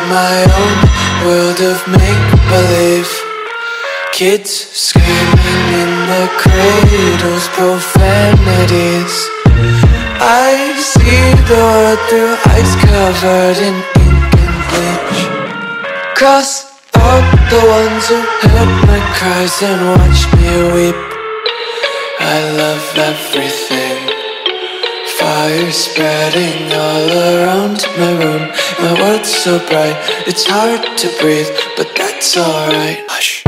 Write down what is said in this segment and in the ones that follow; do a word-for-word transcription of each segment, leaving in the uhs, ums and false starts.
my own world of make-believe. Kids screaming in the cradles, profanities. I see the world through ice covered in ink and bleach. Cross out the ones who heard my cries and watched me weep. I love everything. Fire spreading all around my room. My world's so bright, it's hard to breathe, but that's alright. Hush.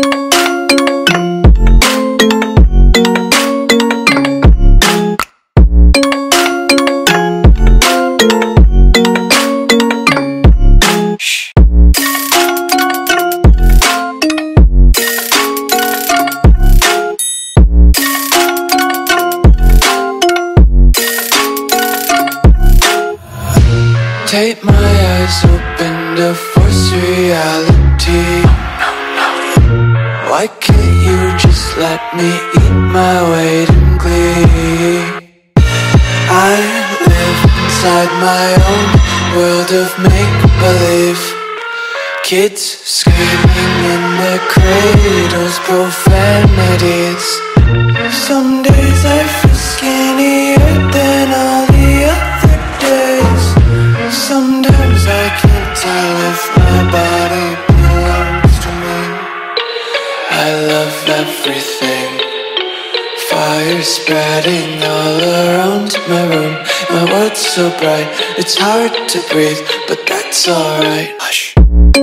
Tape my eyes open to force reality. Why can't you just let me eat my weight in glee? I live inside my own world of make-believe. Kids screaming in their cradles, profanities. Some days I feel skinnier than all the other days. Sometimes I can't tell if my body belongs to me. I love everything. Fire spreading all around my room. My world's so bright, it's hard to breathe, but that's alright. Hush.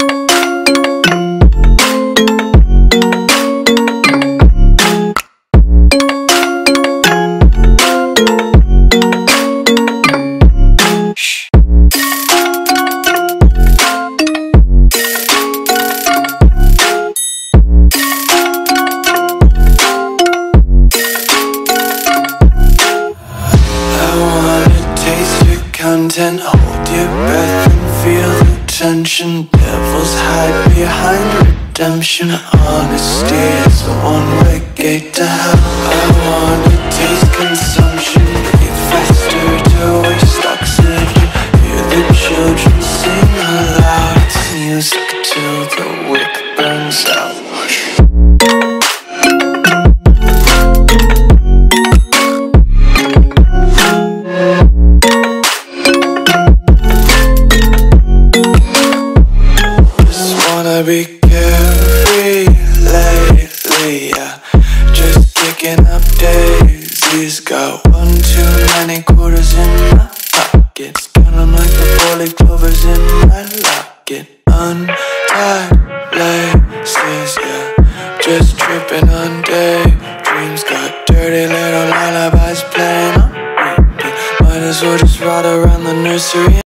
Content, hold your breath and feel the tension. Devils hide behind redemption. Honesty is a one-way gate to hell. I wanna taste consumption. Breathe faster to waste oxygen. Hear the children sing aloud. It's music till the wick burns out. Be carefree lately, yeah. Just kicking up daisies. Got one too many quarters in my pockets. Counting like the four-leaf clovers in my locket. Untied laces, yeah. Just tripping on daydreams. Got dirty little lullabies playing on repeat. Might as well just ride around the nursery.